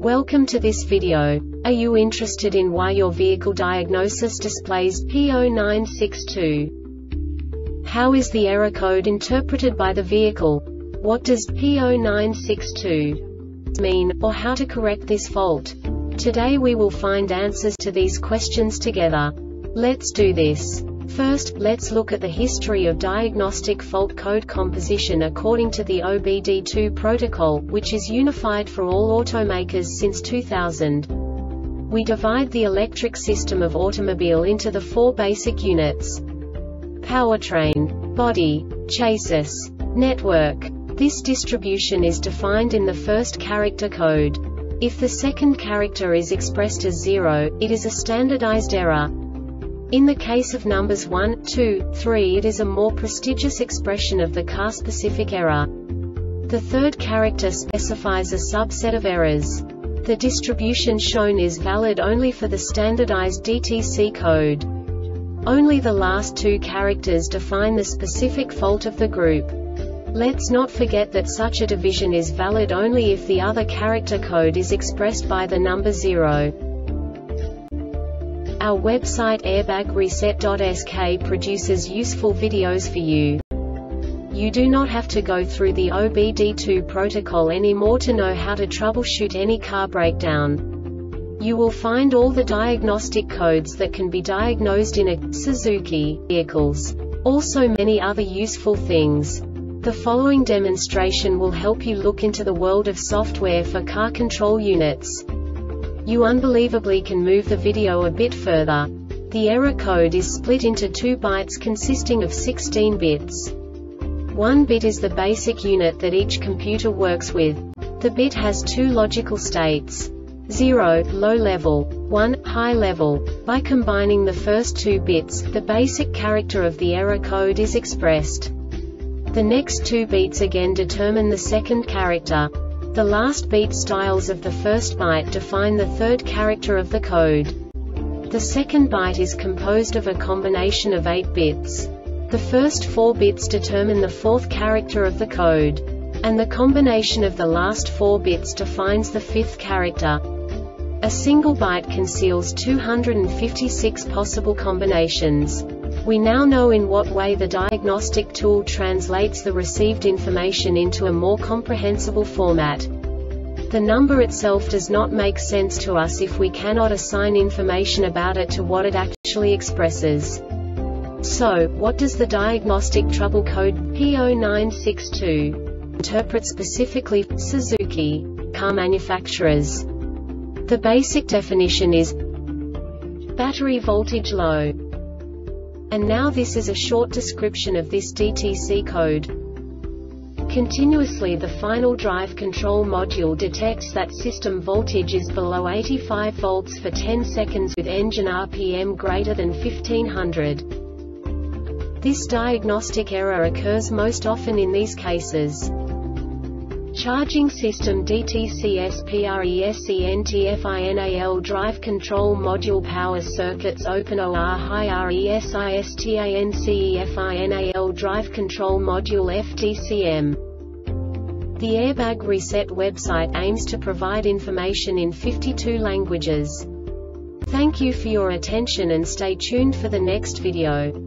Welcome to this video. Are you interested in why your vehicle diagnosis displays P0962? How is the error code interpreted by the vehicle? What does P0962 mean, or how to correct this fault? Today we will find answers to these questions together. Let's do this. First, let's look at the history of diagnostic fault code composition according to the OBD2 protocol, which is unified for all automakers since 2000. We divide the electric system of automobile into the four basic units: powertrain, body, chassis, network. This distribution is defined in the first character code. If the second character is expressed as 0, it is a standardized error. In the case of numbers 1, 2, 3, it is a more prestigious expression of the car-specific error. The third character specifies a subset of errors. The distribution shown is valid only for the standardized DTC code. Only the last two characters define the specific fault of the group. Let's not forget that such a division is valid only if the other character code is expressed by the number 0. Our website airbagreset.sk produces useful videos for you. You do not have to go through the OBD2 protocol anymore to know how to troubleshoot any car breakdown. You will find all the diagnostic codes that can be diagnosed in a Suzuki vehicles. Also many other useful things. The following demonstration will help you look into the world of software for car control units. You unbelievably can move the video a bit further. The error code is split into 2 bytes consisting of 16 bits. 1 bit is the basic unit that each computer works with. The bit has 2 logical states: 0, low level, 1, high level. By combining the first 2 bits, the basic character of the error code is expressed. The next 2 beats again determine the second character. The last beat styles of the first byte define the third character of the code. The second byte is composed of a combination of 8 bits. The first 4 bits determine the fourth character of the code. And the combination of the last 4 bits defines the fifth character. A single byte conceals 256 possible combinations. We now know in what way the diagnostic tool translates the received information into a more comprehensible format. The number itself does not make sense to us if we cannot assign information about it to what it actually expresses. So, what does the diagnostic trouble code P0962 interpret specifically for Suzuki car manufacturers? The basic definition is battery voltage low. And now this is a short description of this DTC code. Continuously the final drive control module detects that system voltage is below 85 volts for 10 seconds with engine RPM greater than 1500. This diagnostic error occurs most often in these cases: charging system DTC SPRESENTFINAL drive control module power circuits open OR high RESISTANCEFINAL drive control module FDCM. The Airbag Reset website aims to provide information in 52 languages. Thank you for your attention and stay tuned for the next video.